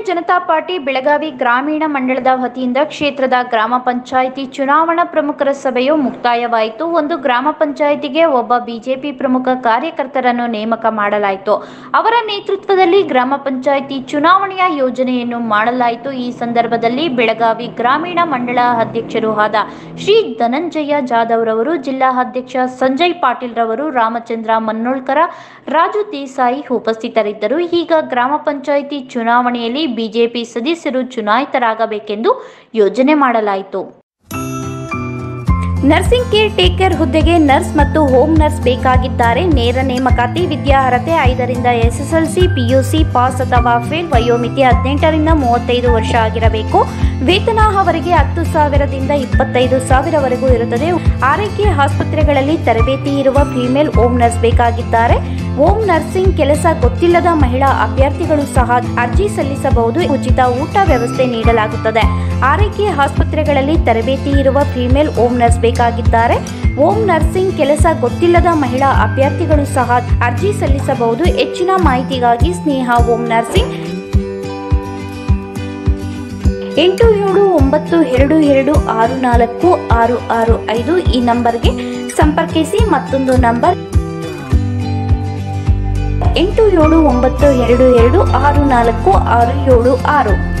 Janata party Belagavi ಗ್ರಾಮೀಣ ಮಂಡಳದ ವತಿಯಿಂದ ಕ್ಷೇತ್ರದ ಗ್ರಾಮ ಪಂಚಾಯಿತಿ ಚುನಾವಣಾ ಪ್ರಮುಖರ ಸಭೆಯು ಮುಕ್ತಾಯವಾಯಿತು. ಒಂದು ಗ್ರಾಮ ಪಂಚಾಯಿತಿಗೆ ಒಬ್ಬ ಬಿಜೆಪಿ ಪ್ರಮುಖ ಕಾರ್ಯಕರ್ತರನ್ನು ನೇಮಕ ಮಾಡಲಾಯಿತು. ಅವರ ನೇತೃತ್ವದಲ್ಲಿ ಗ್ರಾಮ ಪಂಚಾಯಿತಿ ಚುನಾವಣೆಯ ಯೋಜನೆಯನ್ನು ಮಾಡಲಾಯಿತು. ಈ ಸಂದರ್ಭದಲ್ಲಿ ಬೆಳಗಾವಿ ಗ್ರಾಮೀಣ ಮಂಡಳ ಅಧ್ಯಕ್ಷರು ಆದ ಶ್ರೀ ಧನಂಜಯ ಜಾಧವ್ ರವರು, ಜಿಲ್ಲಾ ಅಧ್ಯಕ್ಷ ಸಂಜಯ್ ಪಾಟೀಲ್ ರವರು, ರಾಮಚಂದ್ರ ಮನ್ನೋಳ್ಕರ, ರಾಜು ದೇಸಾಯಿ ಉಪಸ್ಥಿತರಿದ್ದರು. ಈಗ ಗ್ರಾಮ ಪಂಚಾಯಿತಿ ಚುನಾವಣೆಯಲ್ಲಿ ಬಿಜೆಪಿ ಸದಸ್ಯರು ಚುನಾಯಿತರಾಗಬೇಕೆಂದು ಯೋಜನೆ ಮಾಡಲಾಯಿತು. ನರ್ಸಿಂಗ್ ಕೇರ್ ಟೇಕರ್ ಹುದ್ದೆಗೆ ನರ್ಸ್ ಮತ್ತು ಹೋಮ್ ನರ್ಸ್ ಬೇಕಾಗಿದ್ದಾರೆ. ನೇರ ನೇಮಕಾತಿ. ವಿದ್ಯಾರ್ಹತೆ 5ರಿಂದ SSLC, PUC ಪಾಸ್ ಅಥವಾ ಫೇಲ್. ವಯೋಮಿತಿ 18 ರಿಂದ 35 ವರ್ಷ ಆಗಿರಬೇಕು. ವೇತನ ಅವರಿಗೆ 10,000ದಿಂದ 25,000ವರೆಗೂ ಇರುತ್ತದೆ. ಆರೈಕೆ ಆಸ್ಪತ್ರೆಗಳಲ್ಲಿ ತರಬೇತಿ ಇರುವ ಫಿಮೇಲ್ ಹೋಮ್ ನರ್ಸ್ ಬೇಕಾಗಿದ್ದಾರೆ. ಹೋಮ್ ನರ್ಸಿಂಗ್ ಕೆಲಸ ಗೊತ್ತಿಲ್ಲದ ಮಹಿಳಾ ಅಭ್ಯರ್ಥಿಗಳು ಸಹ ಅರ್ಜಿ ಸಲ್ಲಿಸಬಹುದು. ಉಚಿತ ಊಟ ವ್ಯವಸ್ಥೆ ನೀಡಲಾಗುತ್ತದೆ. ಆರೈಕೆ ಆಸ್ಪತ್ರೆಗಳಲ್ಲಿ ತರಬೇತಿ ಇರುವ ಫಿಮೇಲ್ ಹೋಮ್ ನರ್ಸ್ ಬೇಕಾಗಿದ್ದಾರೆ. ಹೋಮ್ ನರ್ಸಿಂಗ್ ಕೆಲಸ ಗೊತ್ತಿಲ್ಲದ ಮಹಿಳಾ ಅಭ್ಯರ್ಥಿಗಳು ಸಹ ಅರ್ಜಿ ಸಲ್ಲಿಸಬಹುದು. ಹೆಚ್ಚಿನ ಮಾಹಿತಿಗಾಗಿ ಸ್ನೇಹ ಹೋಮ್ ನರ್ಸಿಂಗ್ 8792264665 ಈ ನಂಬರ್ಗೆ ಸಂಪರ್ಕಿಸಿ. ಮತ್ತೊಂದು ನಂಬರ್ 8792264676.